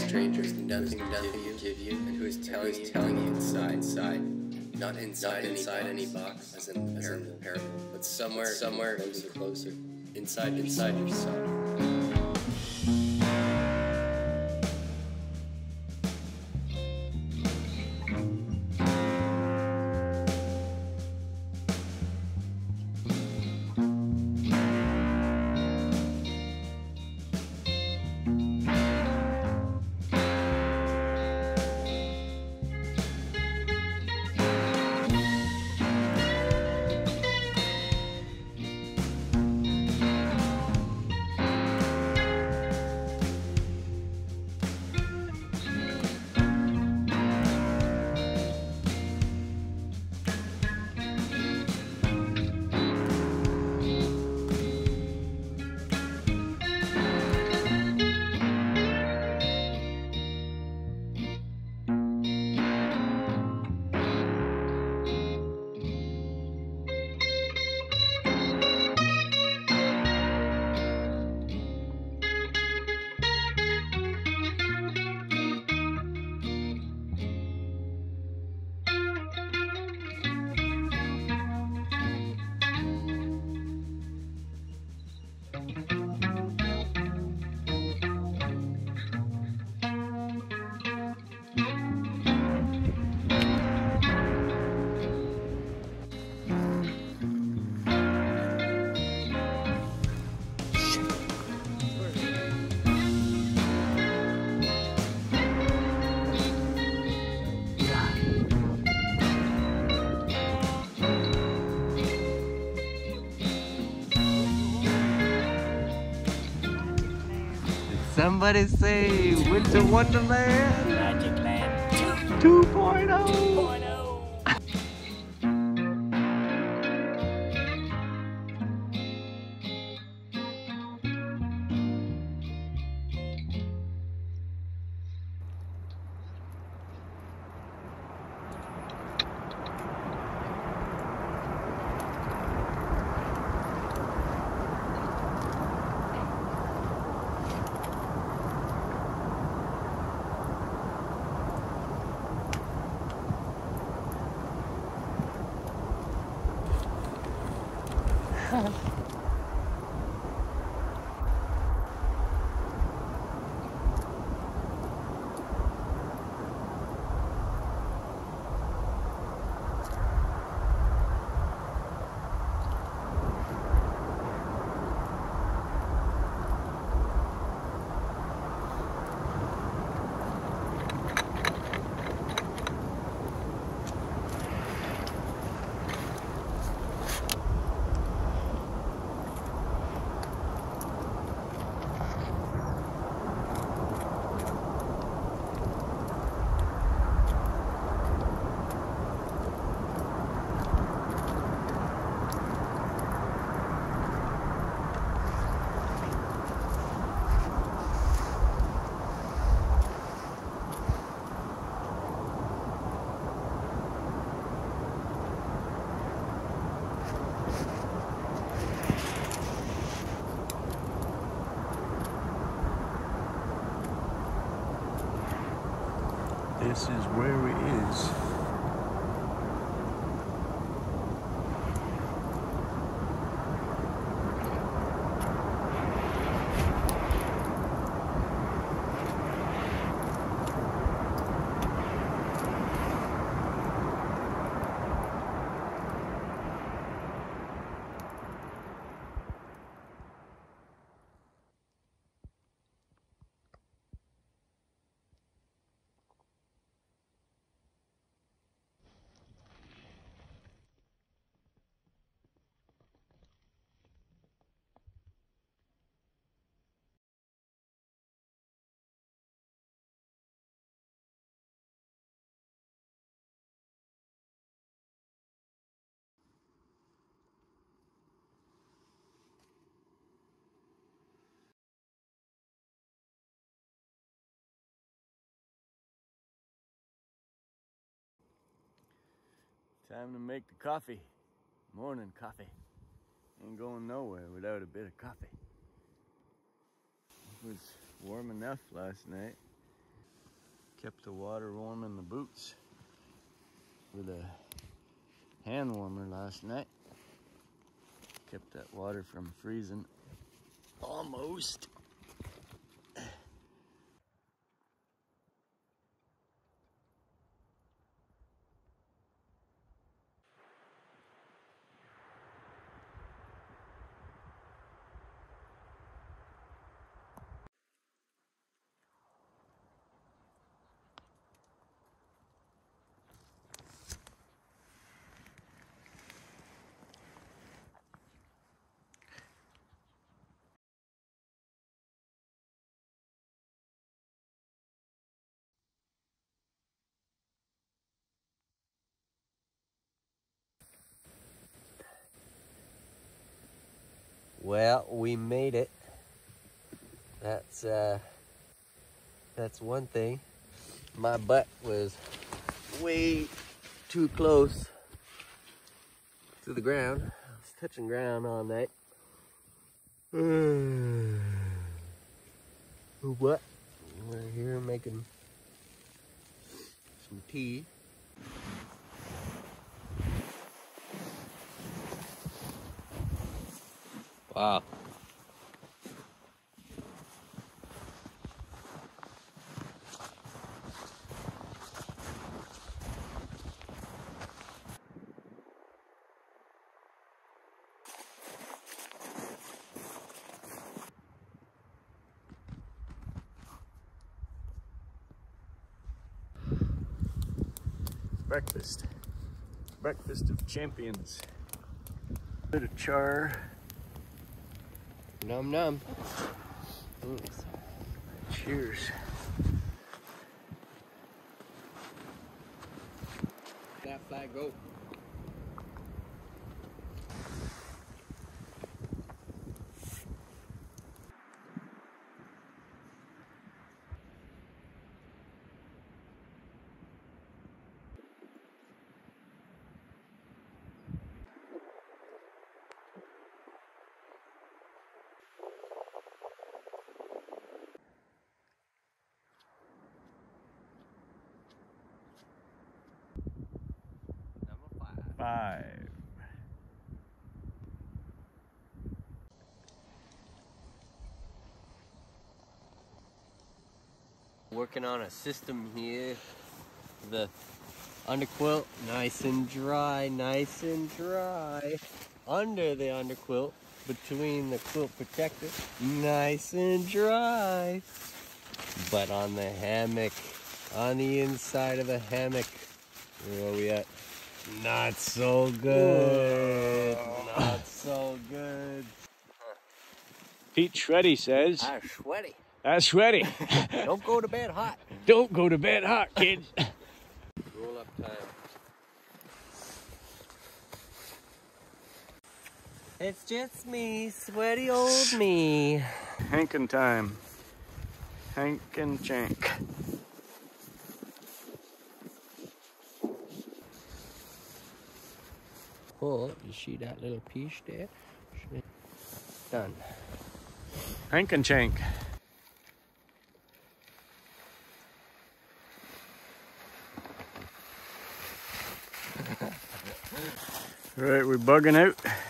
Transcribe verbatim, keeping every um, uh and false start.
strangers, nothing, nothing to give you, and who is telling you, telling you inside, inside, not inside, not inside any box, as in as in the parable, but somewhere, somewhere closer, closer, inside, inside yourself. Somebody say Winter Wonderland Magic Land two point oh. two point oh. This is where it is. Time to make the coffee. Morning coffee. Ain't going nowhere without a bit of coffee. It was warm enough last night. Kept the water warm in the boots with a hand warmer last night. Kept that water from freezing almost. Well, we made it. That's uh, that's one thing. My butt was way too close to the ground. I was touching ground all night. What? We're here making some tea. Wow. Breakfast. Breakfast of champions. Bit of char. Num num. Ooh. Cheers. That flag go. Five. Working on a system here. The underquilt, nice and dry, nice and dry. Under the underquilt, between the quilt protector, nice and dry. But on the hammock, on the inside of the hammock, where are we at? Not so good. Whoa. Not so good. Pete Shreddy says. I'm sweaty. That's sweaty. Don't go to bed hot. Don't go to bed hot, kids. Roll up time. It's just me, sweaty old me. Hankin' time. Hank and Chank. Oh, you see that little piece there? Done. Hank and Chank. All right, we're bugging out.